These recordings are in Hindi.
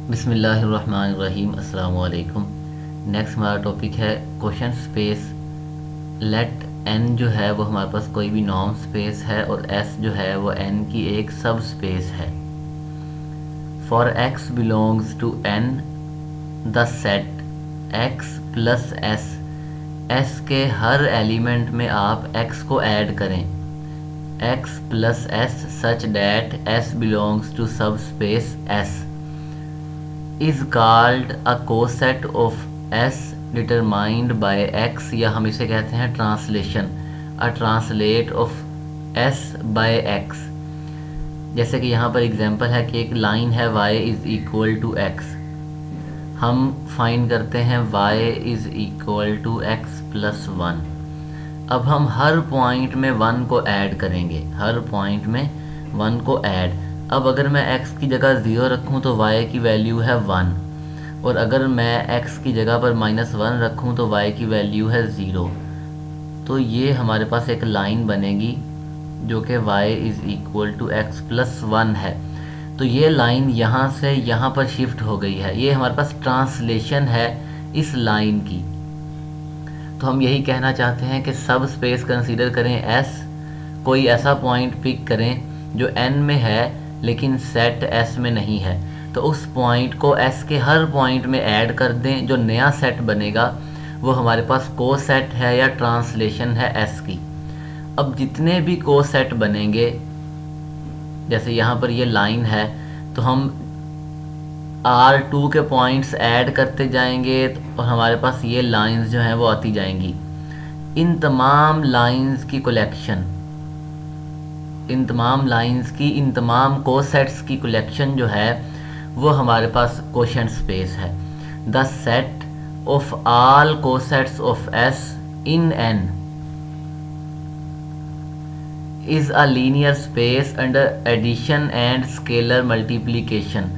बिस्मिल्लाहिर्रहमानिर्रहीम। अस्सलाम वालेकुम। नेक्स्ट हमारा टॉपिक है क्वेश्चन स्पेस। लेट n जो है वो हमारे पास कोई भी नॉर्म स्पेस है और s जो है वो n की एक सब स्पेस है। For x belongs to n the set x plus s के हर एलिमेंट में आप x को ऐड करें x plus s such that s belongs to subspace s is called a coset of S determined by X, या हम इसे कहते हैं translation, a translate of S by X। जैसे कि यहाँ पर एग्जांपल है कि एक लाइन है y is equal to x, हम फाइंड करते हैं y is equal to x plus 1। अब हम हर पॉइंट में 1 को ऐड करेंगे, हर पॉइंट में 1 को ऐड। अब अगर मैं x की जगह 0 रखूं तो y की वैल्यू है 1, और अगर मैं x की जगह पर -1 रखूं तो y की वैल्यू है 0। तो ये हमारे पास एक लाइन बनेगी जो कि y is equal to x plus 1 है। तो ये लाइन यहाँ से यहाँ पर शिफ्ट हो गई है, ये हमारे पास ट्रांसलेशन है इस लाइन की। तो हम यही कहना चाहते हैं कि सब स्पेस कंसीडर करें S, कोई ऐसा पॉइंट पिक करें जो n में है लेकिन सेट S में नहीं है, तो उस पॉइंट को S के हर पॉइंट में ऐड कर दें। जो नया सेट बनेगा वो हमारे पास को सेट है या ट्रांसलेशन है S की। अब जितने भी को सेट बनेंगे, जैसे यहाँ पर ये लाइन है, तो हम R2 के पॉइंट्स ऐड करते जाएंगे और हमारे पास ये लाइंस जो हैं वो आती जाएंगी। इन तमाम लाइंस की कलेक्शन, इन तमाम लाइंस की, इन तमाम कोसेट्स की कलेक्शन जो है वो हमारे पास क्वोशंट स्पेस है। The set of all cosets of S in N is a linear space under addition and scalar multiplication.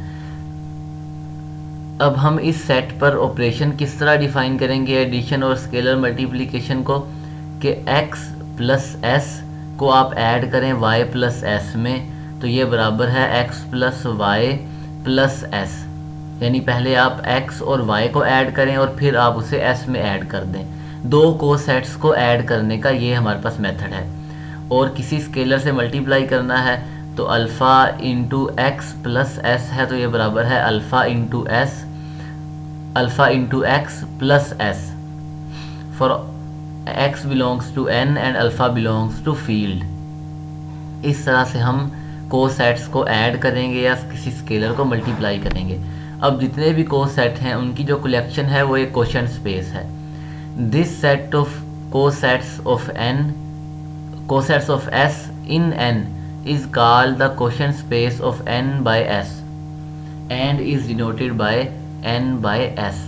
अब हम इस सेट पर ऑपरेशन किस तरह डिफाइन करेंगे एडिशन और स्केलर मल्टीप्लिकेशन को, कि x प्लस s को आप ऐड करें y प्लस s में, तो ये बराबर है x plus y plus s। यानी पहले आप x और y को ऐड करें और फिर आप उसे s में ऐड कर दें। दो को सेट्स को ऐड करने का ये हमारे पास मेथड है। और किसी स्केलर से मल्टीप्लाई करना है तो alpha into x plus s है, तो ये बराबर है alpha into s, alpha into x plus s for x belongs to n and alpha belongs to field. इस तरह से हम को सेट्स को ऐड करेंगे या किसी स्केलर को मल्टीप्लाई करेंगे। अब जितने भी को सेट हैं उनकी जो कलेक्शन है वो एक क्वोशंट स्पेस है। This set of cosets of n, cosets of s in n is called the quotient space of n by s and is denoted by n by s।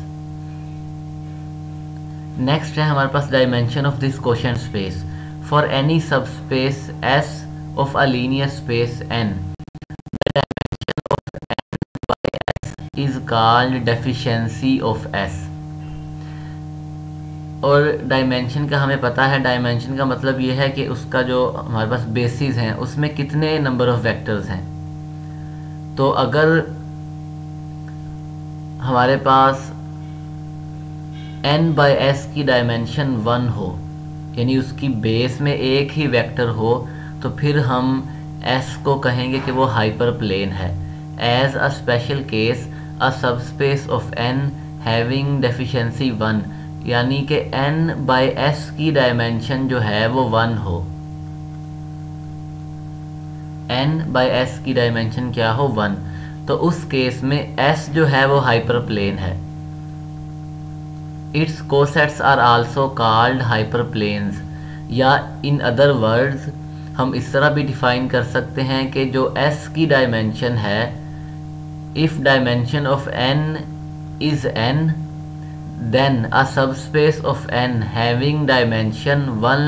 Next है हमारे पास dimension of this quotient space. For any subspace S of a linear space n, the dimension of n by s is called deficiency of s। और डायमेंशन का हमें पता है, डायमेंशन का मतलब ये है कि उसका जो हमारे पास बेसिस हैं उसमें कितने नंबर ऑफ वेक्टर्स हैं। तो अगर हमारे पास n बाय s की डायमेंशन 1 हो, यानी उसकी बेस में एक ही वेक्टर हो, तो फिर हम S को कहेंगे कि वो हाइपर प्लेन है। As a special case a subspace of n having deficiency 1, यानी कि n बाय s की डायमेंशन जो है वो 1 हो, n बाय s की डायमेंशन क्या हो 1, तो उस केस में S जो है वो हाइपर प्लेन है। Its cosets are also called hyperplanes, या इन अदर वर्ड्स हम इस तरह भी डिफाइन कर सकते हैं कि जो S की डायमेंशन है, if dimension of n is n, then a subspace of n having dimension 1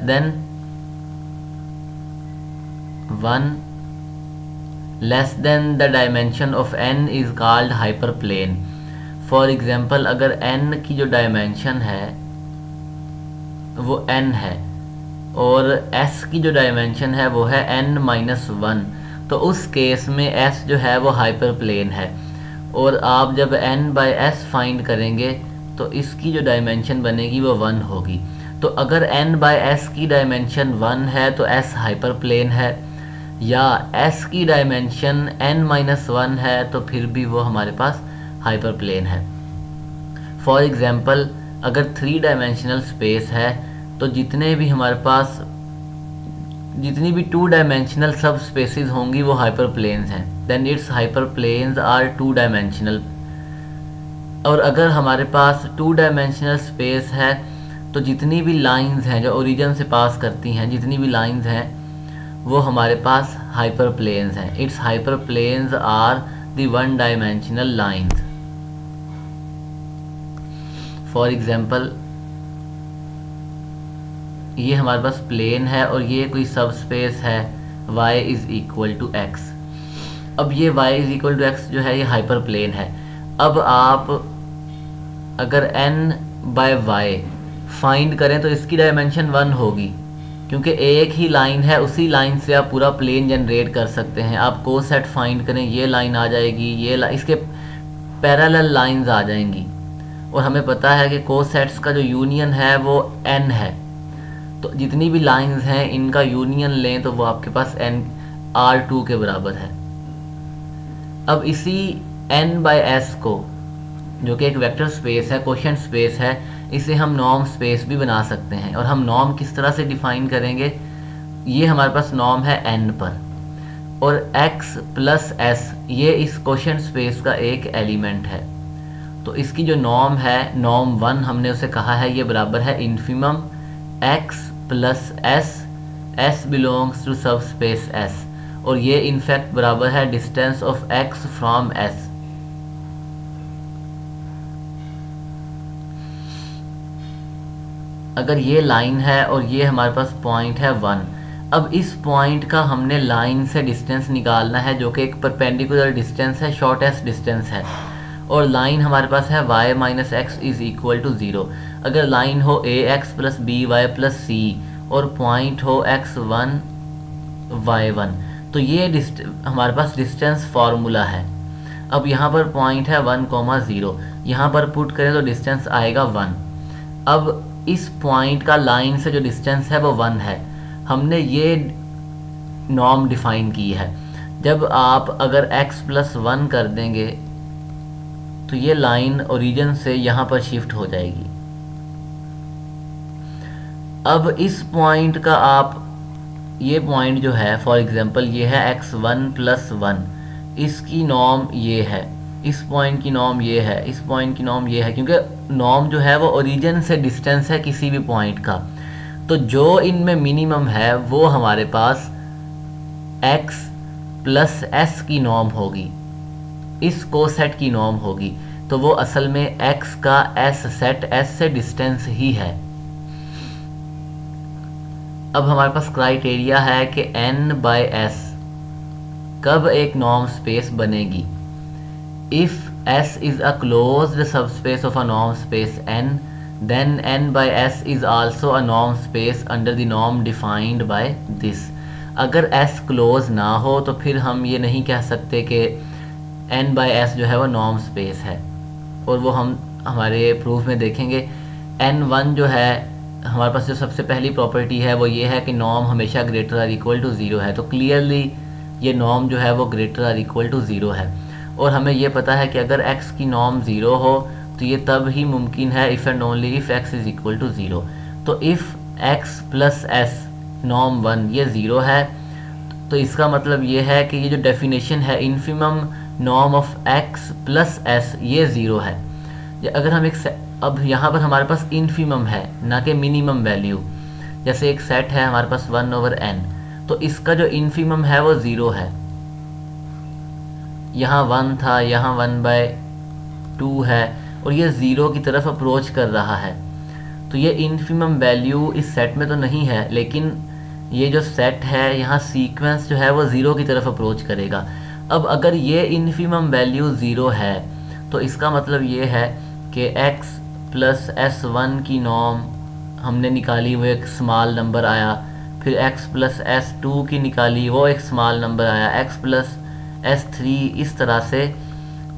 less than the dimension of n is called hyperplane. For example, अगर n की जो डायमेंशन है वो n है और s की जो डायमेंशन है वो है n-1, तो उस केस में s जो है वो हाइपर प्लेन है। और आप जब n बाय s फाइंड करेंगे तो इसकी जो डायमेंशन बनेगी वो 1 होगी। तो अगर n बाय s की डायमेंशन 1 है तो s हाइपर प्लेन है, या s की डायमेंशन n-1 है तो फिर भी वो हमारे पास हाइपर प्लेन है। फॉर एग्जांपल अगर 3 डायमेंशनल स्पेस है तो जितने भी हमारे पास जितनी भी 2 डायमेंशनल सब स्पेसिस होंगी वो हाइपर प्लेन्स हैं, then its hyperplanes are 2 dimensional. और अगर हमारे पास 2 डायमेंशनल स्पेस है तो जितनी भी लाइंस हैं जो ओरिजिन से पास करती हैं, जितनी भी लाइंस हैं वो हमारे पास हाइपर प्लेन्स हैं। Its hyperplanes are the 1 dimensional lines. For example ये हमारे पास प्लेन है और ये कोई सब स्पेस है y is equal to x। अब ये y is equal to x जो है ये हाइपर प्लेन है। अब आप अगर n बाय y फाइंड करें तो इसकी डायमेंशन 1 होगी, क्योंकि एक ही लाइन है, उसी लाइन से आप पूरा प्लेन जनरेट कर सकते हैं। आप कोसेट फाइंड करें, ये लाइन आ जाएगी, ये इसके पैरेलल लाइंस आ जाएंगी, और हमें पता है कि कोसेट्स का जो यूनियन है वो n है। तो जितनी भी लाइंस हैं इनका यूनियन लें तो वो आपके पास n r2 के बराबर है। अब इसी n बाय s को, जो कि एक वेक्टर स्पेस है, कोशेंट स्पेस है, इसे हम नॉर्म स्पेस भी बना सकते हैं। और हम नॉर्म किस तरह से डिफाइन करेंगे, ये हमारे पास नॉर्म है n पर, और x प्लस s ये इस कोशेंट स्पेस का एक एलिमेंट है। तो इसकी जो नॉर्म है, नॉर्म 1 हमने उसे कहा है, ये बराबर है infimum x plus s belongs to subspace s, और ये इनफैक्ट बराबर है distance of x from s। अगर ये लाइन है और ये हमारे पास पॉइंट है 1, अब इस पॉइंट का हमने लाइन से डिस्टेंस निकालना है जो कि एक परपेंडिकुलर डिस्टेंस है, शॉर्टेस्ट डिस्टेंस है, और लाइन हमारे पास है y minus x is equal to 0। अगर लाइन हो ax plus b y plus c और पॉइंट हो x1 y1, तो ये हमारे पास डिस्टेंस फार्मूला है। अब यहाँ पर पॉइंट है 1,0, यहाँ पर पुट करें तो डिस्टेंस आएगा 1। अब इस पॉइंट का लाइन से जो डिस्टेंस है वो 1 है। हमने ये नॉर्म डिफाइन की है। जब आप अगर x प्लस 1 कर देंगे तो ये लाइन ओरिजिन से यहाँ पर शिफ्ट हो जाएगी। अब इस पॉइंट का आप, ये पॉइंट जो है फॉर एग्जांपल ये है x1 प्लस 1, इसकी नॉर्म ये है, इस पॉइंट की नॉर्म ये है, इस पॉइंट की नॉर्म ये है, क्योंकि नॉर्म जो है वो ओरिजिन से डिस्टेंस है किसी भी पॉइंट का। तो जो इनमें मिनिमम है वो हमारे पास x प्लस s की नॉर्म होगी, इस कोसेट की नॉर्म होगी। तो वो असल में x का s सेट s से डिस्टेंस ही है। अब हमारे पास क्राइटेरिया है कि n बाय s कब एक नॉर्म स्पेस बनेगी। If s is a closed subspace of a norm space n, then n by s is also a norm space under the norm defined by this। अगर s क्लोज ना हो तो फिर हम ये नहीं कह सकते कि n by s जो है वो नॉर्म स्पेस है, और वो हम हमारे प्रूफ में देखेंगे। n1 जो है हमारे पास जो सबसे पहली प्रॉपर्टी है वो ये है कि नॉर्म हमेशा ग्रेटर आर इक्वल टू 0 है। तो क्लियरली ये नॉर्म जो है वो ग्रेटर आर इक्वल टू 0 है, और हमें ये पता है कि अगर x की नॉर्म 0 हो तो ये तब ही मुमकिन है if and only if x is equal to 0। तो if x plus s norm 1 ये 0 है, तो इसका मतलब ये है कि ये जो डेफिनेशन है infimum norm of x plus s ये 0 है। अगर हम अब यहाँ पर हमारे पास इन्फिमम है ना कि मिनिमम वैल्यू, जैसे एक सेट है हमारे पास 1/n, तो इसका जो इन्फिमम है वो 0 है। यहाँ 1 था, यहाँ 1/2 है, और ये 0 की तरफ अप्रोच कर रहा है। तो ये इन्फिमम वैल्यू इस सेट में तो नहीं है, लेकिन ये जो सेट है यहाँ सीक्वेंस जो है वो 0 की तरफ अप्रोच करेगा। अब अगर ये इन्फिमम वैल्यू 0 है तो इसका मतलब ये है कि x प्लस s1 की नॉर्म हमने निकाली, वो एक स्मॉल नंबर आया, फिर x प्लस s2 की निकाली, वो एक स्मॉल नंबर आया, x प्लस s3, इस तरह से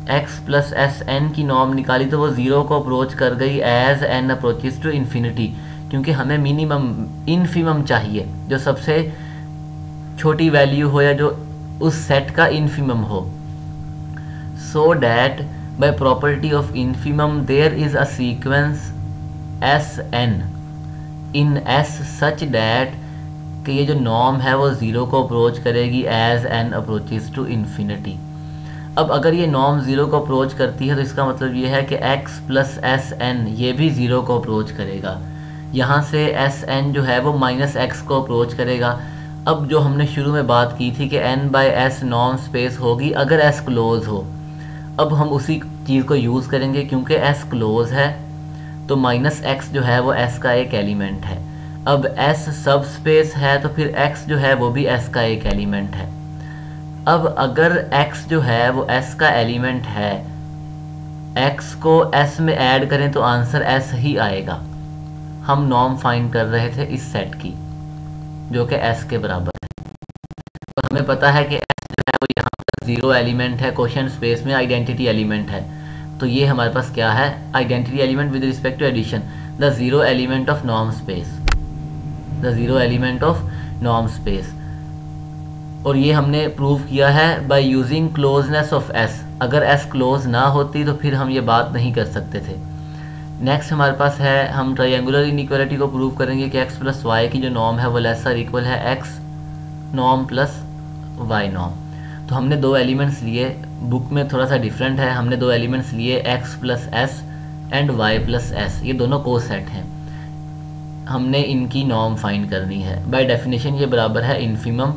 एक्स प्लस एस एन की नॉर्म निकाली तो वो ज़ीरो को अप्रोच कर गई as n approaches to infinity, क्योंकि हमें मिनिमम इन्फीमम चाहिए, जो सबसे छोटी वैल्यू हो या जो उस सेट का इन्फीमम हो। So that by property of infimum there is a sequence s n in s such that कि ये जो नॉर्म है वो ज़ीरो को अप्रोच करेगी as n approaches to infinity. अब अगर ये नॉर्म ज़ीरो को अप्रोच करती है तो इसका मतलब ये है कि x प्लस एस एन ये भी ज़ीरो को अप्रोच करेगा। यहाँ से एस एन जो है वो माइनस एक्स को अप्रोच करेगा। अब जो हमने शुरू में बात की थी कि n by s norm space होगी अगर s क्लोज हो, अब हम उसी चीज़ को यूज़ करेंगे क्योंकि s क्लोज है तो माइनस एक्स जो है वो s का एक एलिमेंट है। अब s सब स्पेस है तो फिर x जो है वो भी s का एक एलिमेंट है। अब अगर x जो है वो s का एलिमेंट है, x को s में ऐड करें तो आंसर s ही आएगा। हम नॉर्म फाइंड कर रहे थे इस सेट की जो कि s के बराबर है, और हमें पता है कि s जो है वो यहाँ पर ज़ीरो एलिमेंट है, क्वोशिएंट स्पेस में आइडेंटिटी एलिमेंट है। तो ये हमारे पास क्या है, identity element with respect to addition, the zero element of norm space, the zero element of norm space. और ये हमने प्रूव किया है by using closeness of s। अगर s क्लोज ना होती तो फिर हम ये बात नहीं कर सकते थे। नेक्स्ट हमारे पास है, हम ट्रायंगुलर इनइक्वालिटी को प्रूव करेंगे कि x प्लस वाई की जो नॉर्म है वो लेसर इक्वल है x norm plus y norm. तो हमने दो एलिमेंट्स लिए, बुक में थोड़ा सा डिफरेंट है, हमने दो एलिमेंट्स लिए x plus s and y plus s, ये दोनों को सेट हैं। हमने इनकी नॉर्म फाइंड करनी है। बाय डेफिनेशन ये बराबर है इन्फीमम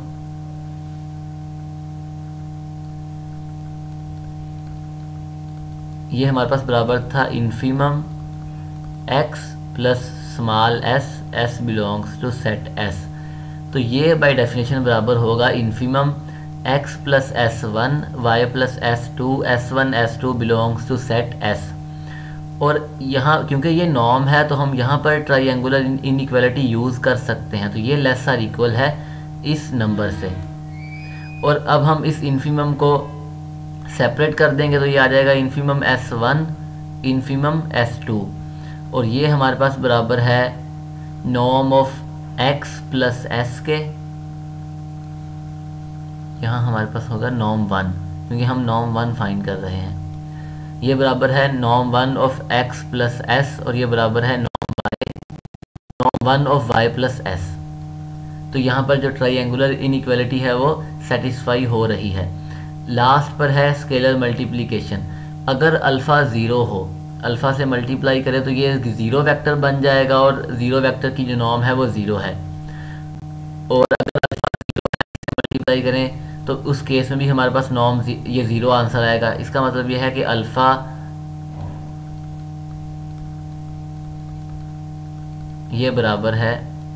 ये हमारे पास बराबर था infimum x plus small s belongs to set s। तो ये बाय डेफिनेशन बराबर होगा infimum x plus s1 y plus s2 s1 s2 belongs to set s। और यहाँ क्योंकि ये नॉर्म है तो हम यहाँ पर ट्रायंगुलर इनइक्वालिटी यूज़ कर सकते हैं, तो ये लेस आर इक्वल है इस नंबर से। और अब हम इस इन्फीमम को सेपरेट कर देंगे तो ये आ जाएगा इन्फीमम s1 इन्फीमम s2, और ये हमारे पास बराबर है norm of x plus s के, यहाँ हमारे पास होगा नॉर्म 1 क्योंकि हम नॉर्म 1 फाइंड कर रहे हैं। ये बराबर है norm 1 of x plus s और ये बराबर है norm 1 of y plus s। तो यहाँ पर जो ट्रायंगुलर इनइक्वालिटी है वो सेटिस्फाई हो रही है। लास्ट पर है स्केलर मल्टीप्लिकेशन। अगर अल्फ़ा ज़ीरो हो, अल्फ़ा से मल्टीप्लाई करें तो ये ज़ीरो वेक्टर बन जाएगा और ज़ीरो वेक्टर की जो नॉर्म है वो ज़ीरो है। और अगर अल्फ़ा ज़ीरो से मल्टीप्लाई करें तो उस केस में भी हमारे पास नॉर्म ये ज़ीरो आंसर आएगा। इसका मतलब ये है कि अल्फ़ा ये बराबर है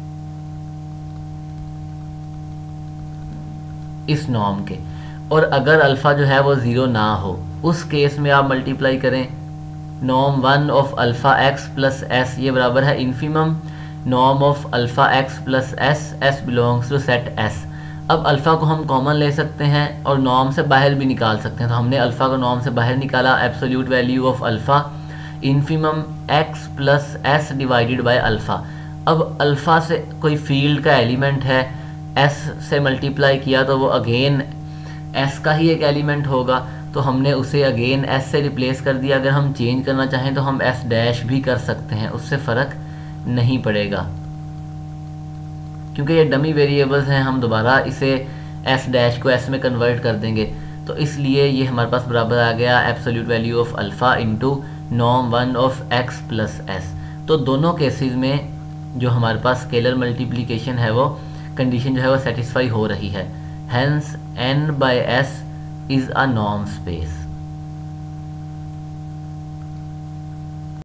इस नॉर्म के। और अगर अल्फ़ा जो है वो ज़ीरो ना हो, उस केस में आप मल्टीप्लाई करें norm 1 of alpha x plus s, ये बराबर है infimum norm of alpha x plus s belongs to set s। अब अल्फ़ा को हम कॉमन ले सकते हैं और नॉर्म से बाहर भी निकाल सकते हैं। तो हमने अल्फ़ा को नॉर्म से बाहर निकाला, absolute value of alpha infimum x plus s divided by alpha. अब अल्फ़ा से कोई फील्ड का एलिमेंट है, s से मल्टीप्लाई किया तो वो अगेन s का ही एक एलिमेंट होगा, तो हमने उसे अगेन s से रिप्लेस कर दिया। अगर हम चेंज करना चाहें तो हम s डैश भी कर सकते हैं, उससे फ़र्क नहीं पड़ेगा क्योंकि ये डमी वेरिएबल्स हैं। हम दोबारा इसे s डैश को s में कन्वर्ट कर देंगे, तो इसलिए ये हमारे पास बराबर आ गया absolute value of alpha into norm 1 of x plus s। तो दोनों केसेस में जो हमारे पास स्केलर मल्टीप्लिकेशन है वो कंडीशन जो है वो सेटिस्फाई हो रही है। Hence n by s is a norm space।